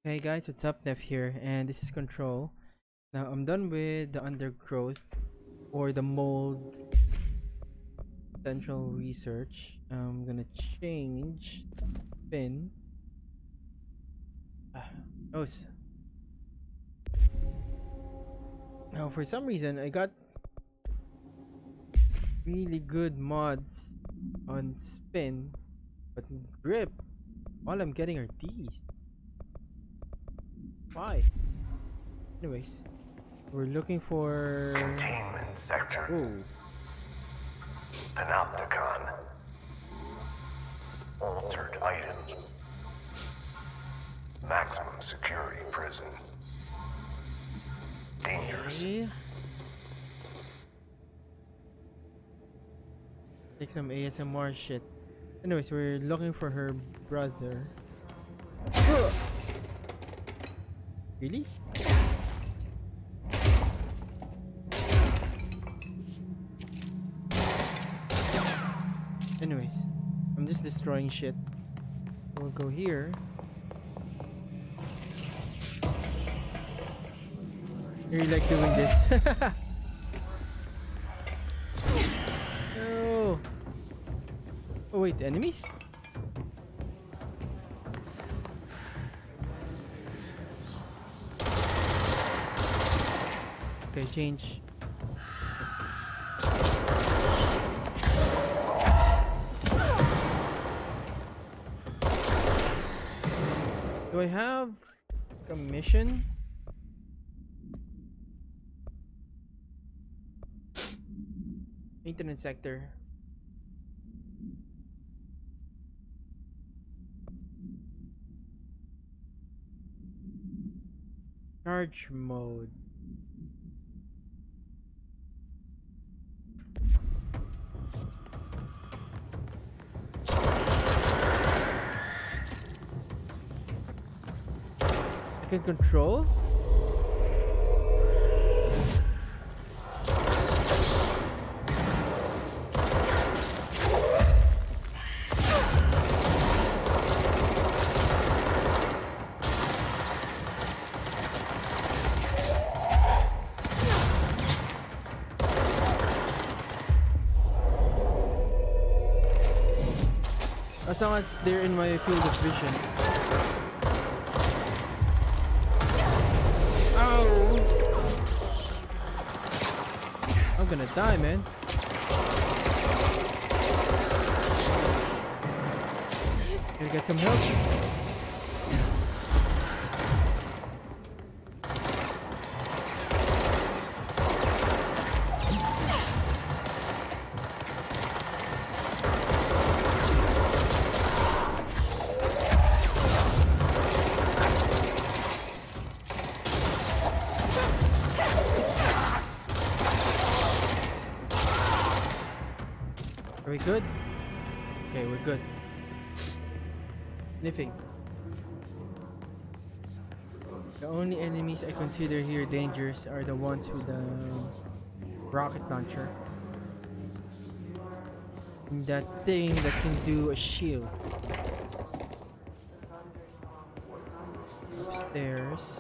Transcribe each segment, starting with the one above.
Hey guys, what's up? Neff here, and this is Control. Now I'm done with the undergrowth or the mold central research. I'm gonna change pin. Nose. Now for some reason I got really good mods on spin, but grip, all I'm getting are these. Why? Anyways, we're looking for containment sector. Ooh. Panopticon. Altered items. Maximum security prison. Dangerous. Okay. Take some ASMR shit. Anyways, we're looking for her brother. Really? Anyways, I'm just destroying shit. We'll go here. I really like doing this. No. Oh wait, enemies? Okay, change. Do I have a mission? Maintenance sector. Charge mode. I can control. As long as they're in my field of vision. Oh! I'm gonna die, man. Gotta get some help. Are we good? Okay, we're good. Sniffing. The only enemies I consider here dangerous are the ones with the rocket launcher. And that thing that can do a shield. Upstairs.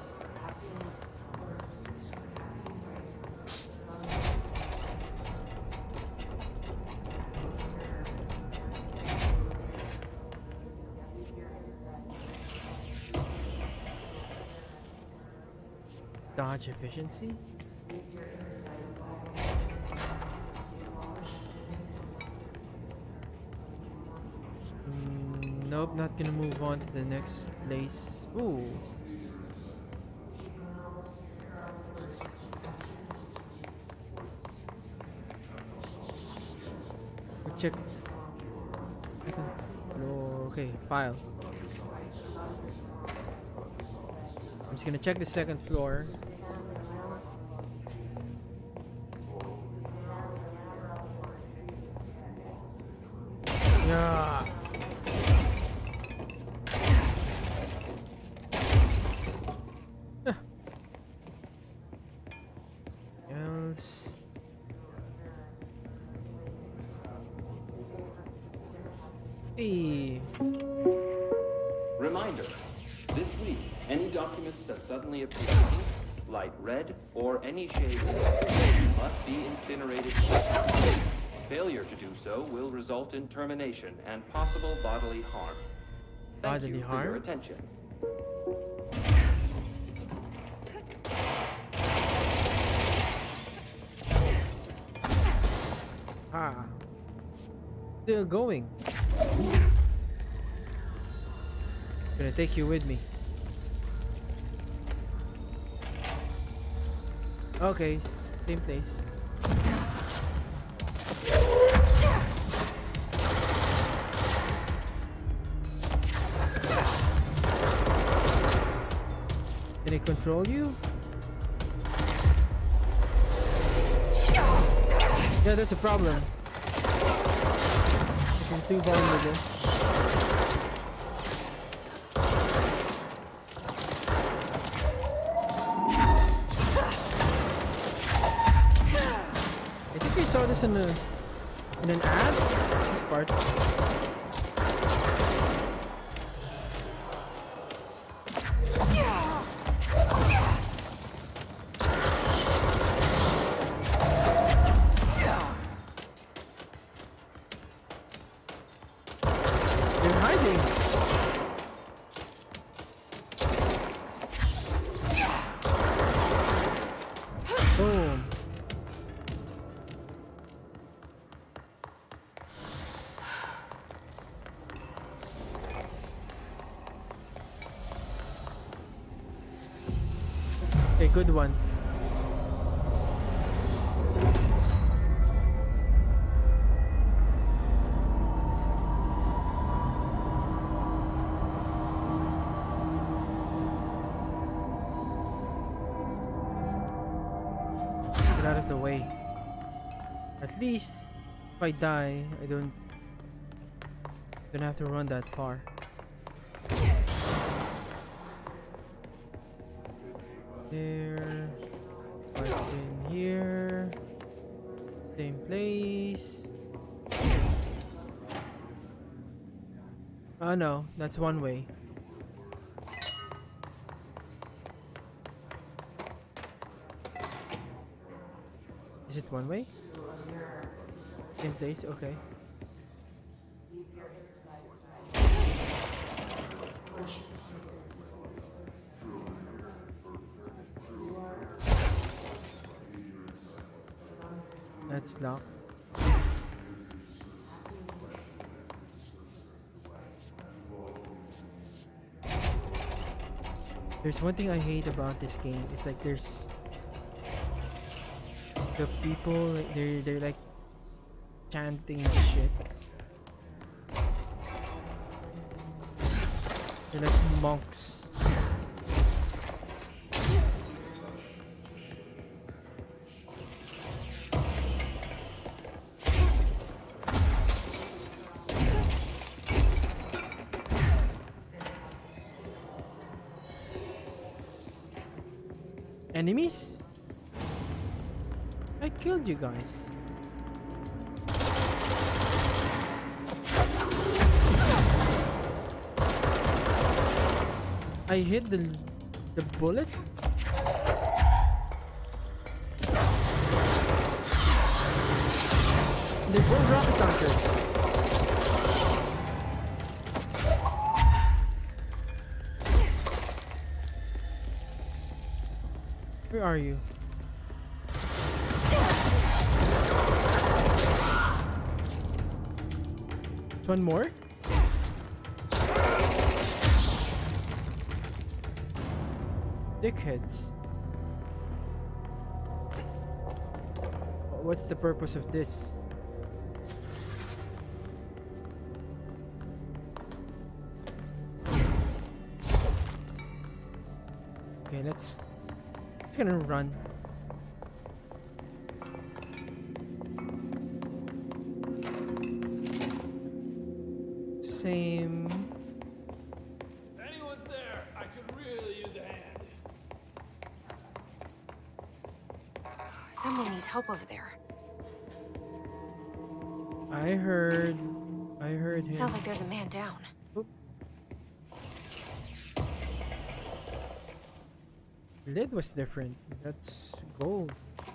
Dodge efficiency? Nope, not gonna move on to the next place. Ooh. Check. Okay, file. I'm just gonna check the second floor. Yeah. Else. Reminder. This this week, any documents that suddenly appear pink, light red, or any shade must be incinerated. Failure to do so will result in termination and possible bodily harm. Thank you for your attention. Ah. Still going. Gonna take you with me. Okay, same place. Can it control you? Yeah, that's a problem. I'm too vulnerable. I think I saw this in an ad. This part. Okay, good one. Get out of the way. At least if I die, I don't have to run that far. There, right in here, same place. Oh no, that's one way. Is it one way? Same place, okay. That's locked. There's one thing I hate about this game. It's like there's the people, like they're like chanting shit. They're like monks. Enemies? I killed you guys. I hit the bullet? They're both rocket launchers. Where are you? One more? Dickheads. What's the purpose of this? Okay, let's gonna run. Same. If anyone's there, I could really use a hand. Someone needs help over there. I heard him. Sounds like there's a man down. Oop. Lid was different. That's gold.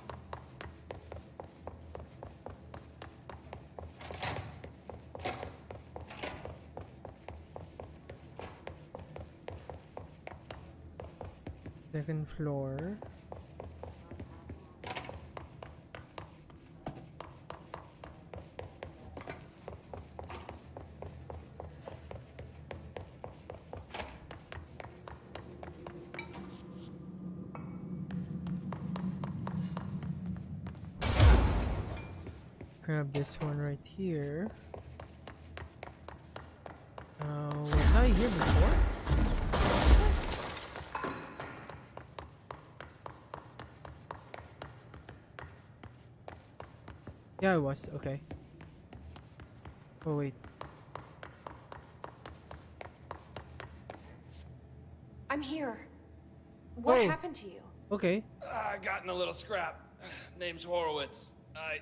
Second floor. Grab this one right here. Was I here before? Yeah, I was. Okay. Oh, wait. I'm here. What Oh. happened to you? Okay. I got in a little scrap. Name's Horowitz.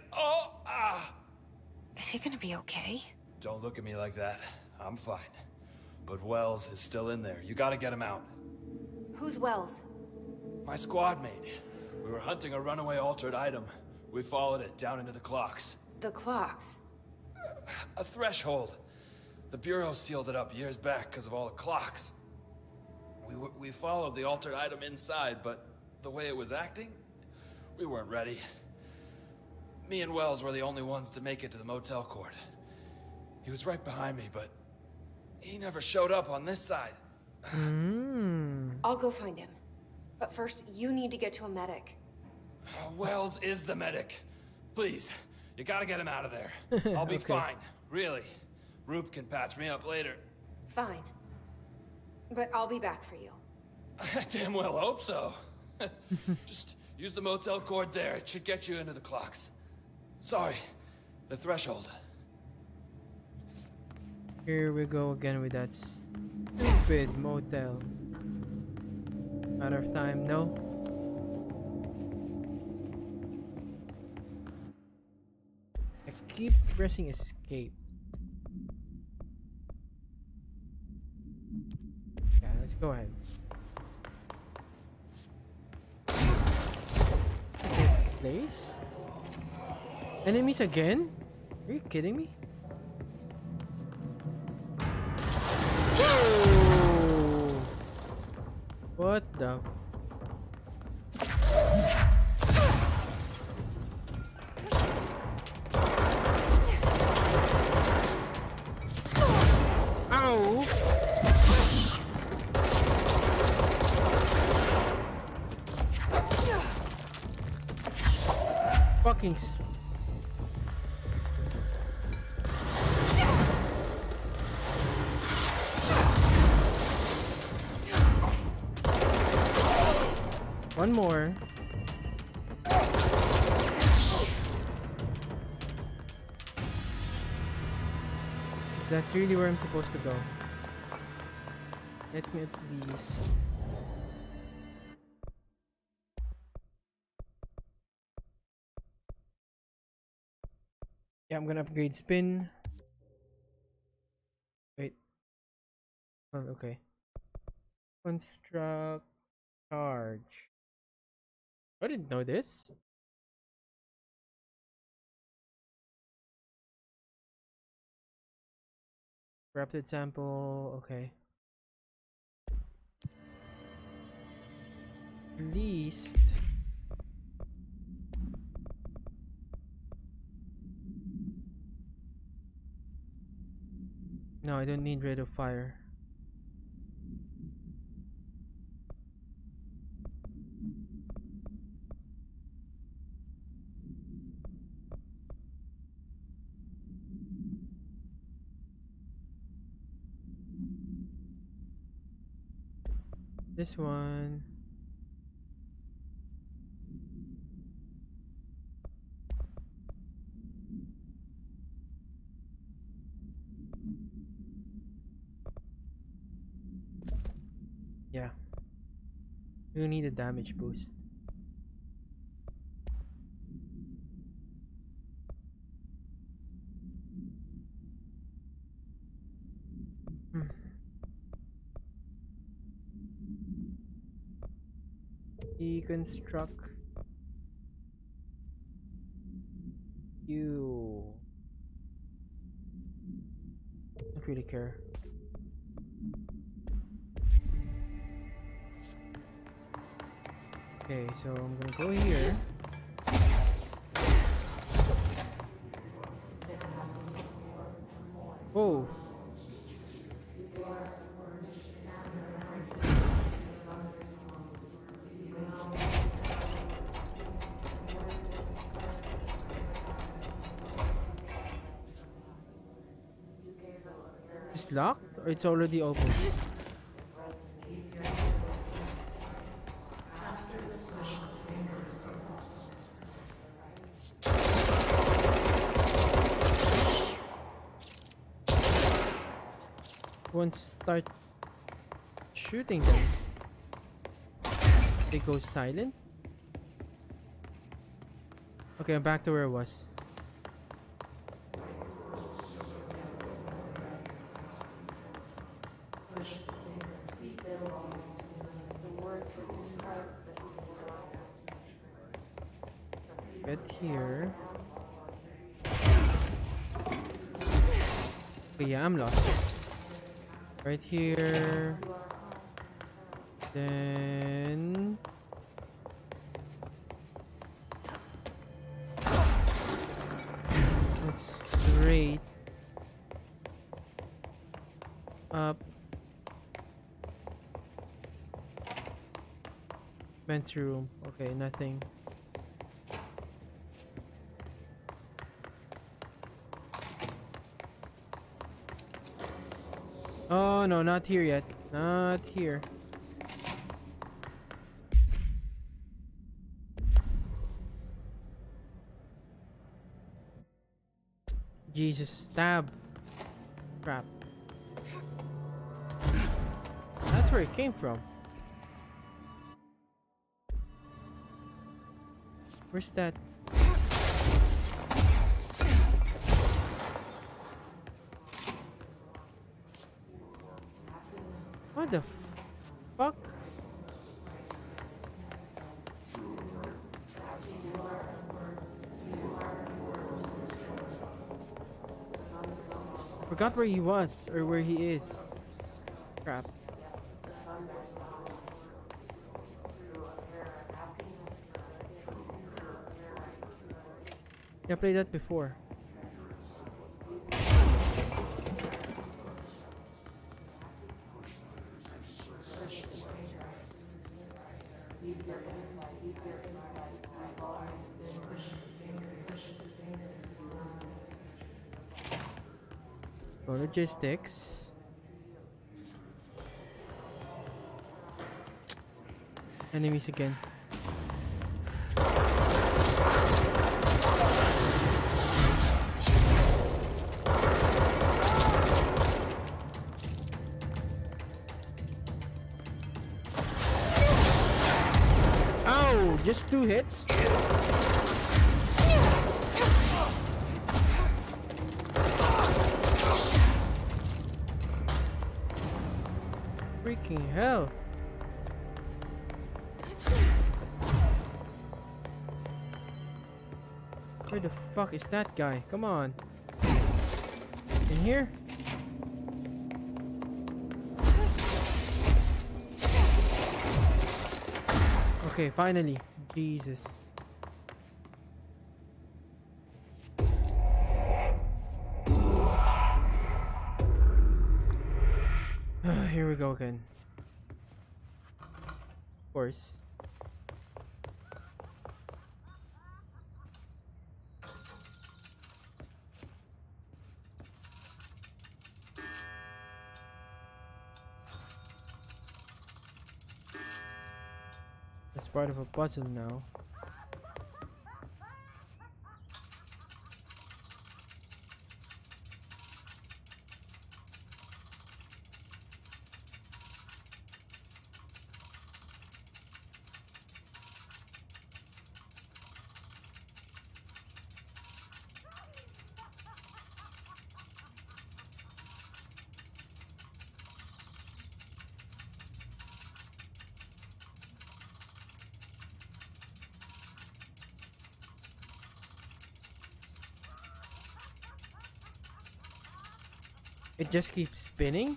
Is he gonna be okay? Don't look at me like that. I'm fine. But Wells is still in there. You gotta get him out. Who's Wells? My squad mate. We were hunting a runaway altered item. We followed it down into the clocks. The clocks. A threshold. The Bureau sealed it up years back because of all the clocks. We followed the altered item inside, but the way it was acting, we weren't ready. Me and Wells were the only ones to make it to the motel court. He was right behind me, but he never showed up on this side. I'll go find him. But first, you need to get to a medic. Wells is the medic. Please, you gotta get him out of there. I'll be Okay. fine, really. Roop can patch me up later. Fine. But I'll be back for you. I damn well hope so. Just use the motel cord there. It should get you into the clocks. Sorry, the threshold. Here we go again with that stupid motel. Out of time, no? I keep pressing escape. Yeah, let's go ahead. Take place? Enemies again? Are you kidding me? Whoa! What the? Ow! Fucking. One more. That's really where I'm supposed to go. Let me at least. Yeah, I'm gonna upgrade spin. Wait. Oh, okay. Construct charge. I didn't know this. Rapid sample, okay. Least. No, I don't need rate of fire. This one. Yeah. You need a damage boost. Deconstruct you. Don't really care. Okay, so I'm gonna go here. Oh. It's locked or it's already open? Once start shooting them, they go silent. Okay, I'm back to where I was. Get here. Okay, yeah, I'm lost. Right here. Then let's straight up. Men's room. Okay, nothing. Oh no, not here yet. Not here. Jesus, stab. Crap. That's where it came from. Where's that? What the fuck? Forgot where he was or where he is. Crap. Yeah, I played that before. Go logistics. Enemies again. Ow! Just 2 hits? Freaking hell. Where the fuck is that guy? Come on. In here? Okay, finally. Jesus. Here we go again. Of course. It's part of a puzzle now. It just keeps spinning?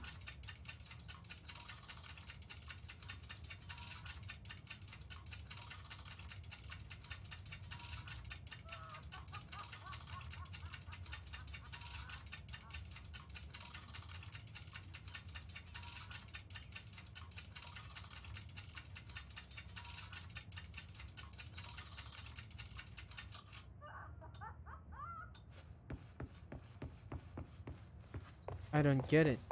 I don't get it.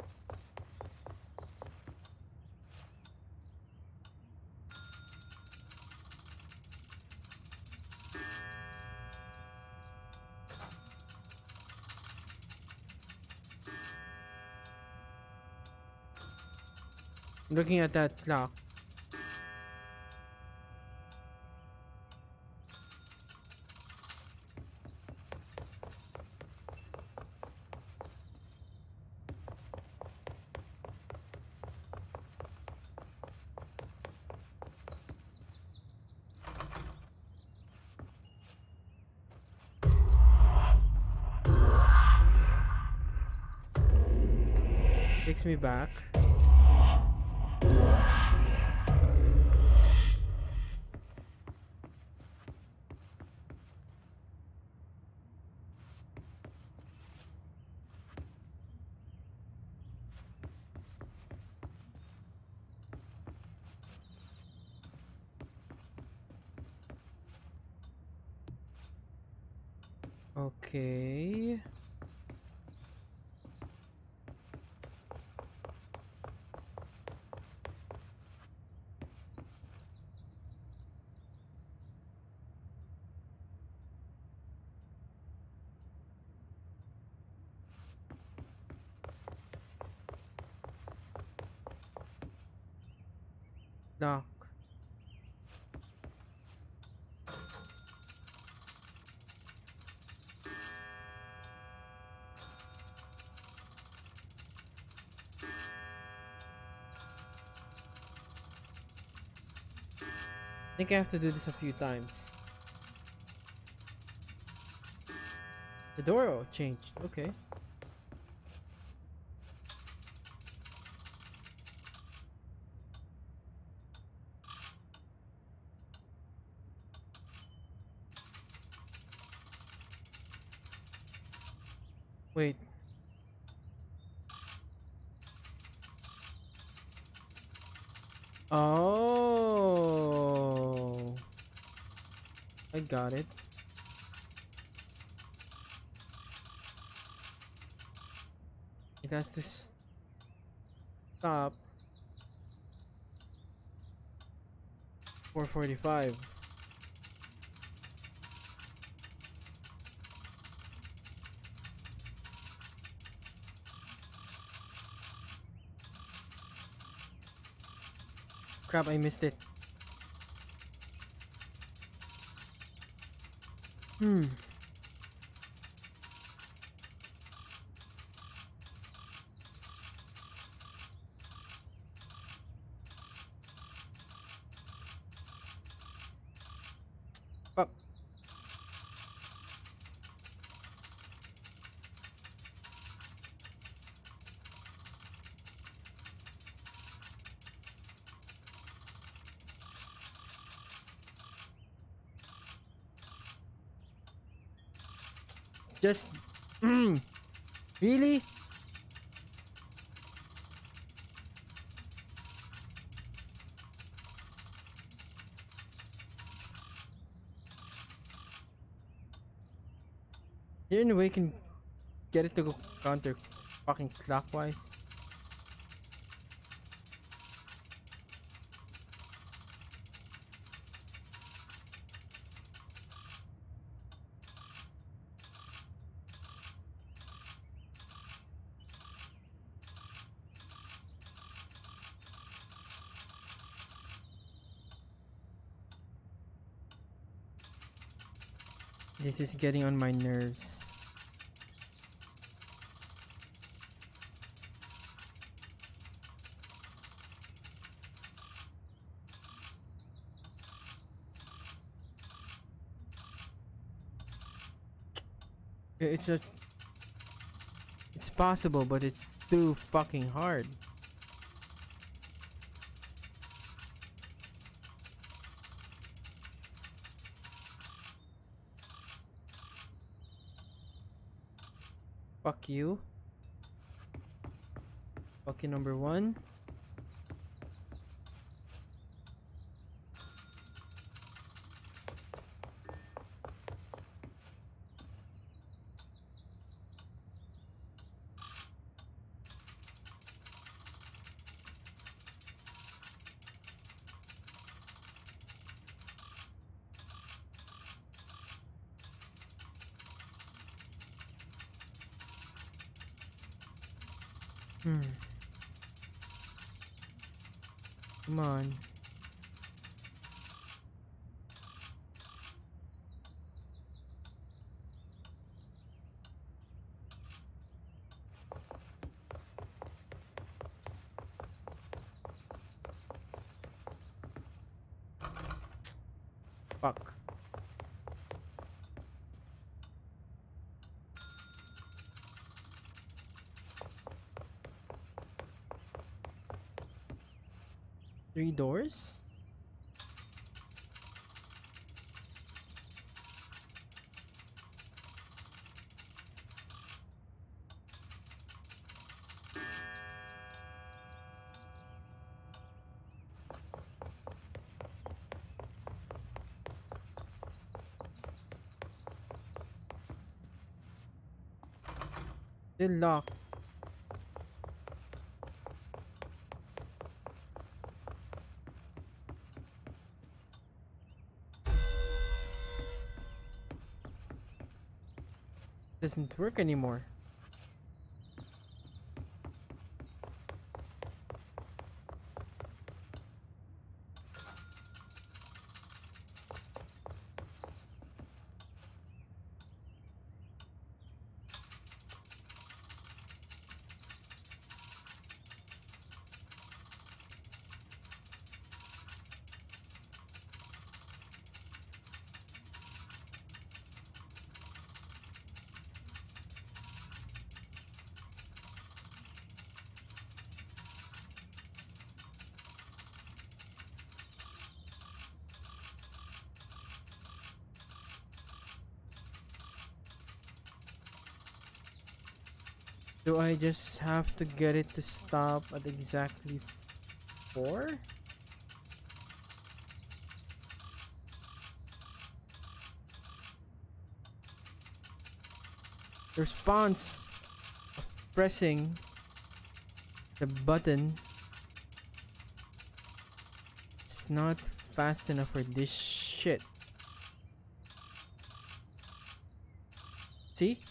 Looking at that clock. Takes me back. Okay. Lock. I think I have to do this a few times. The door changed. Okay. Wait. Oh, I got it. It has to stop 4:45. Crap, I missed it. Up. Just really? Is there any way you can get it to go counter fucking clockwise? This is getting on my nerves. It's It's possible, but it's too fucking hard. Fuck you. Fuck you, number one. Come on. Fuck. Three doors? Still locked. Doesn't work anymore. Do I just have to get it to stop at exactly 4? The response of pressing the button is not fast enough for this shit. See?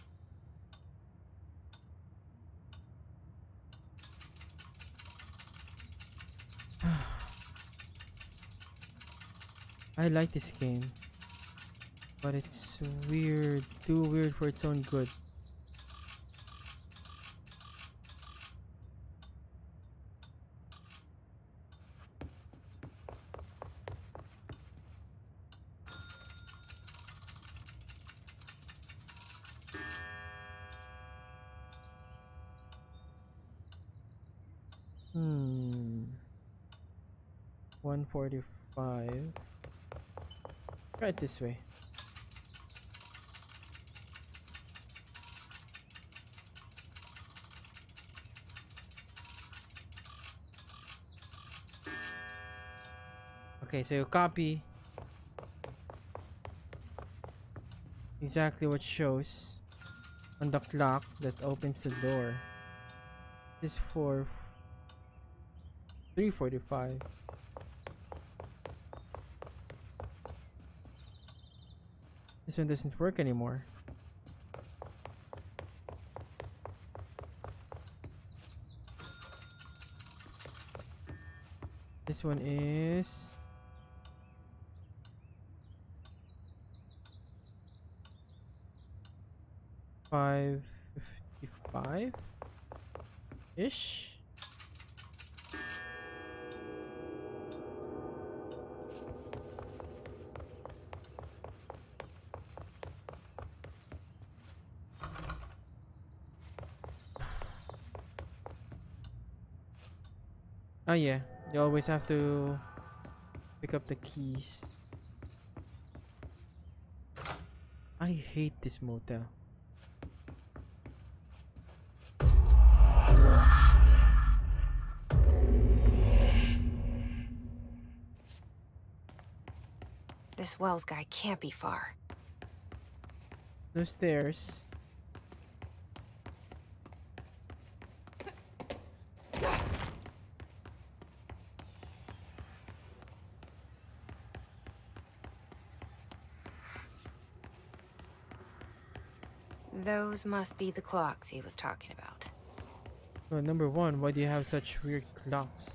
I like this game, but it's weird, too weird for its own good. Hmm. 145. Try it this way. Okay, so you copy exactly what shows on the clock that opens the door. This is for 3:45. This one doesn't work anymore. This one is 5:55-ish. Oh yeah, you always have to pick up the keys. I hate this motel. This Wells guy can't be far. No stairs. Those must be the clocks he was talking about. Well, number one, why do you have such weird clocks?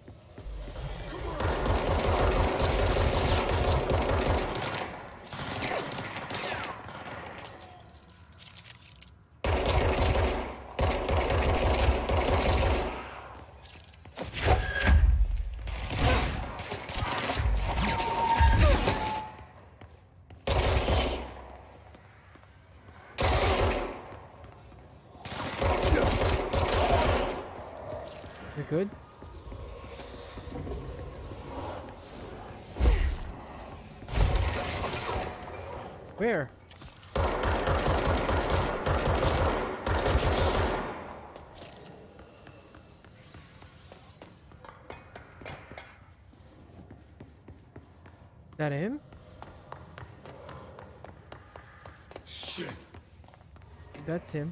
You're good? Where? That him? Shit. That's him.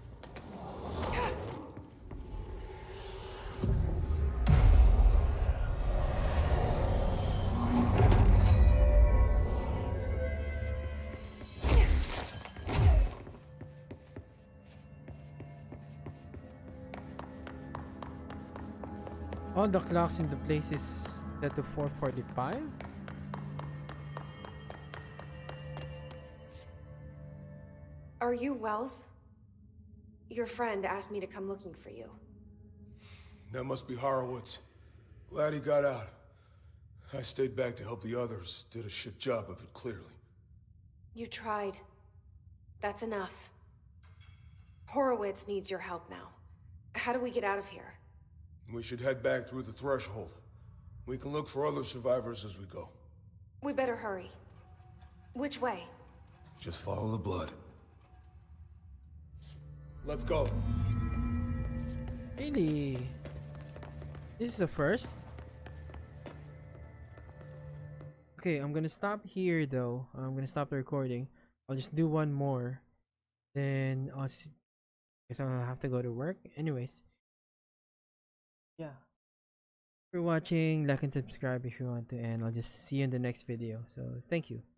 All the clocks in the place is set to 4:45. Are you Wells? Your friend asked me to come looking for you. That must be Horowitz. Glad he got out. I stayed back to help the others. Did a shit job of it, clearly. You tried. That's enough. Horowitz needs your help now. How do we get out of here? We should head back through the threshold. We can look for other survivors as we go. We better hurry. Which way? Just follow the blood. Let's go. Really? This is the first? Okay, I'm gonna stop here though. I'm gonna stop the recording. I'll just do one more. Then I'll guess I'll have to go to work. Anyways. Yeah. For watching, like and subscribe if you want to, and I'll just see you in the next video. So thank you.